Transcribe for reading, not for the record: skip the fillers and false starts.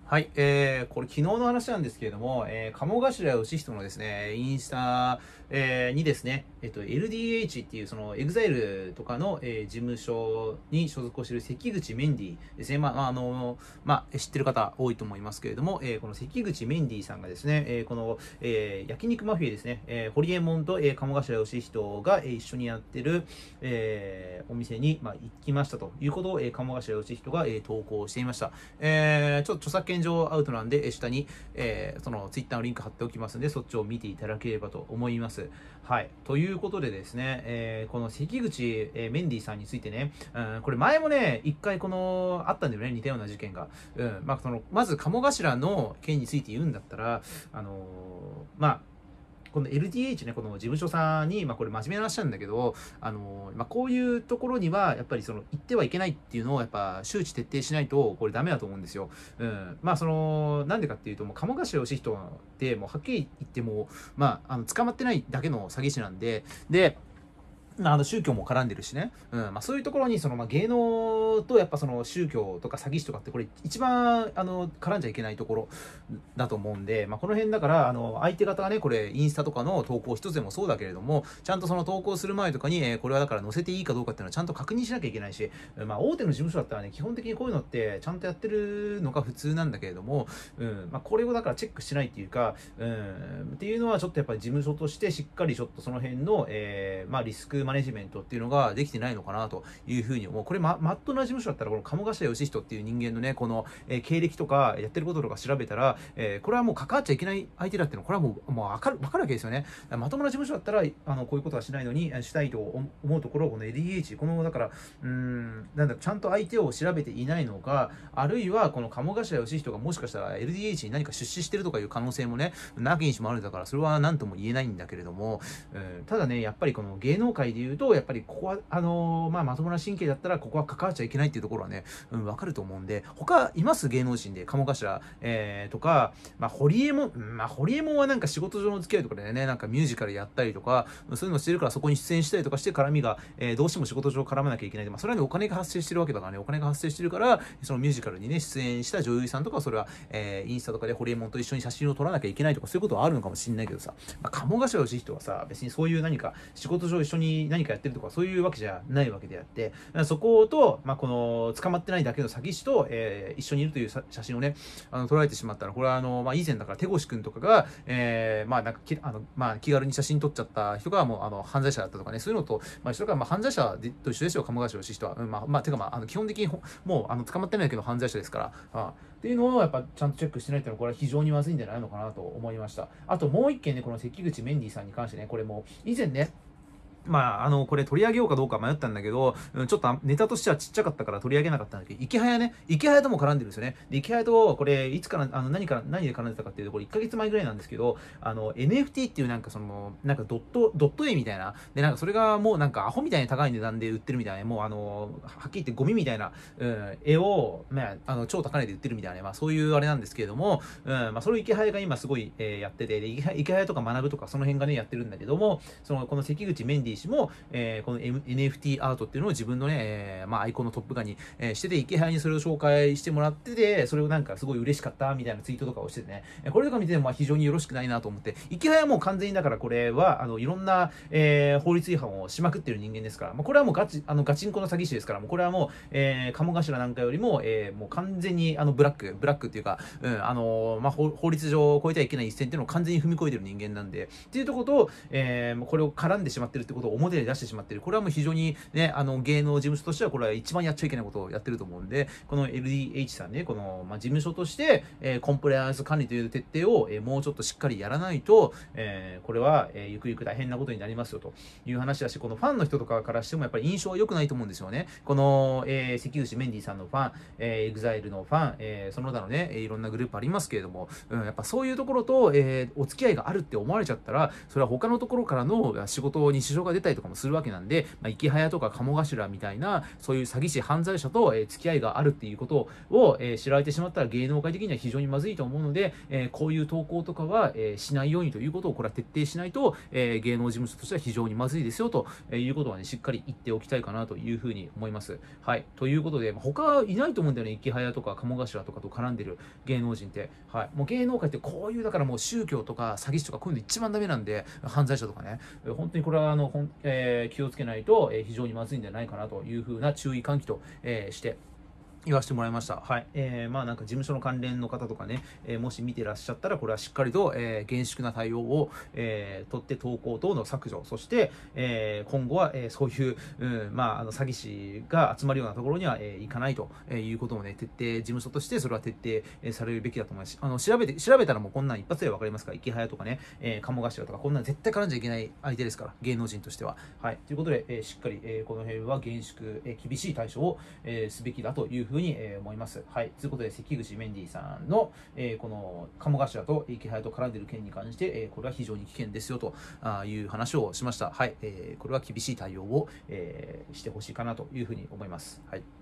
はい、これ昨日の話なんですけれども、鴨頭義人のですね、インスタ、にですね、LDH っていうその EXILE とかの、事務所に所属をしている関口メンディーですね。知ってる方多いと思いますけれども、この関口メンディーさんがですね、この、焼肉マフィアですね、ホリエモンと、鴨頭義人が、一緒にやってる、お店に、行きましたということを、鴨頭義人が、投稿していました。ちょっと著作権上アウトなんで、下に、そのツイッターのリンク貼っておきますので、そっちを見ていただければと思います。はい。ということでですね、この関口、メンディーさんについてね、これ前もね、一回あったんだよね、似たような事件が。まず鴨頭の件について言うんだったら、あのーまあ、この LDH ね、この事務所さんに、これ真面目な話なんだけど、こういうところには、やっぱり行ってはいけないっていうのを、やっぱ周知徹底しないと、これダメだと思うんですよ。なんでかっていうと、もう、鴨頭義人って、もう、はっきり言っても、捕まってないだけの詐欺師なんで、宗教も絡んでるしね。そういうところに、芸能とやっぱその宗教とか詐欺師とかってこれ一番、絡んじゃいけないところだと思うんで、この辺だから、相手方がね、これ、インスタとかの投稿一つでもそうだけれども、ちゃんとその投稿する前とかに、これはだから載せていいかどうかっていうのはちゃんと確認しなきゃいけないし、大手の事務所だったらね、基本的にこういうのってちゃんとやってるのが普通なんだけれども、これをだからチェックしないっていうか、っていうのはちょっとやっぱり事務所としてしっかりちょっとその辺の、リスクマネジメントっていうのができてないのかなというふうに思う。これマットな事務所だったら、この鴨頭義人っていう人間のね、この、経歴とかやってることとか調べたら、これはもう関わっちゃいけない相手だっていうのは、これはもうわかるわけですよね。まともな事務所だったら、こういうことはしないのに、したいと思うところ、この LDH、この、だから、ちゃんと相手を調べていないのか、あるいは、この鴨頭義人がもしかしたら LDH に何か出資してるとかいう可能性もね、なきにしもあるんだから、それは何とも言えないんだけれども、ただね、やっぱりこの芸能界で言うと、やっぱりここは、まともな神経だったら、ここは関わっちゃいけないっていうところはね、わかると思うんで、他います芸能人で、鴨頭、とか、ホリエモン、ホリエモンはなんか仕事上の付き合いとかでね、なんかミュージカルやったりとか、そういうのしてるからそこに出演したりとかして絡みが、どうしても仕事上絡まなきゃいけない。それはね、お金が発生してるわけだからね、お金が発生してるから、そのミュージカルにね、出演した女優さんとか、それは、インスタとかでホリエモンと一緒に写真を撮らなきゃいけないとか、そういうことはあるのかもしれないけどさ、鴨頭義人はさ、別にそういう何か仕事上一緒に何かやってるとか、そういうわけじゃないわけであって、そこと、この捕まってないだけの詐欺師と、一緒にいるという写真をね、撮られてしまったら、これは以前だから手越くんとかが、気軽に写真撮っちゃった人がもう犯罪者だったとかね、そういうのと、一緒だから犯罪者と一緒ですよ、鴨頭義人は。基本的にもう捕まってないけど犯罪者ですから。っていうのをやっぱちゃんとチェックしてないっていうのは、これは非常にまずいんじゃないのかなと思いました。あともう一件ね、この関口メンディーさんに関してね、これも以前ね、これ取り上げようかどうか迷ったんだけど、ちょっとネタとしてはちっちゃかったから取り上げなかったんだけど、池早ね、池早とも絡んでるんですよね。で、池早と、これ、いつから、何で絡んでたかっていうと、これ1ヶ月前ぐらいなんですけど、NFT っていうドット絵みたいな、で、それがもうアホみたいに高い値段で売ってるみたいな、もうはっきり言ってゴミみたいな、絵を、超高値で売ってるみたいな、そういうあれなんですけれども、それを池早が今すごい、やってて、で、池早とか学ぶとかその辺がね、やってるんだけども、この関口メンディー氏も、この、NFT アートっていうのを自分のね、アイコンのトップ画に、してて、池早にそれを紹介してもらってて、それをすごい嬉しかったみたいなツイートとかをしててね、これとか見ても非常によろしくないなと思って、池早はもう完全にだからこれは、いろんな、法律違反をしまくってる人間ですから、これはもうガチンコの詐欺師ですから、もうこれはもう、鴨頭なんかよりも、もう完全にブラックっていうか、法律上超えてはいけない一線っていうのを完全に踏み越えてる人間なんで、っていうところと、これを絡んでしまってるってことを表で出してしまってる。これはもう非常にね、芸能事務所としてはこれは一番やっちゃいけないことをやってると思うんで、この LDH さんね、この、事務所として、コンプライアンス管理という徹底を、もうちょっとしっかりやらないと、これは、ゆくゆく大変なことになりますよという話だし、このファンの人とかからしてもやっぱり印象は良くないと思うんですよね。この、関口メンディーさんのファン、EXILE のファン、その他のね、いろんなグループありますけれども、やっぱそういうところと、お付き合いがあるって思われちゃったら、それは他のところからの仕事に支障が出たりとかもするわけなんで、池早とか鴨頭みたいな、そういう詐欺師、犯罪者と、付き合いがあるっていうことを、知られてしまったら芸能界的には非常にまずいと思うので、こういう投稿とかは、しないようにということを、これは徹底しないと、芸能事務所としては非常にまずいですよということはね、しっかり言っておきたいかなというふうに思います。はい。ということで、他いないと思うんだよね、池早とか鴨頭とかと絡んでる芸能人って。はい。もう芸能界ってこういう、だからもう宗教とか詐欺師とかこういうの一番ダメなんで、犯罪者とかね、本当にこれは気をつけないと、非常にまずいんじゃないかなというふうな注意喚起と、して言わせてもらいました。はい。まあなんか事務所の関連の方とかね、もし見てらっしゃったら、これはしっかりと、厳粛な対応を、取って投稿等の削除、そして、今後は、そういう、まあ詐欺師が集まるようなところには、行かないということをね、徹底、事務所としてそれは徹底、されるべきだと思いますし、調べたらもうこんなん一発でわかりますから、池早とかね、鴨頭とか、こんなん絶対絡んじゃいけない相手ですから、芸能人としては。はい。ということで、しっかり、この辺は厳粛、厳しい対処を、すべきだというふうに思います。はい。ということで、関口メンディーさんの、この鴨頭と池早と絡んでいる件に関して、これは非常に危険ですよという話をしました。はい。これは厳しい対応を、してほしいかなというふうに思います。はい。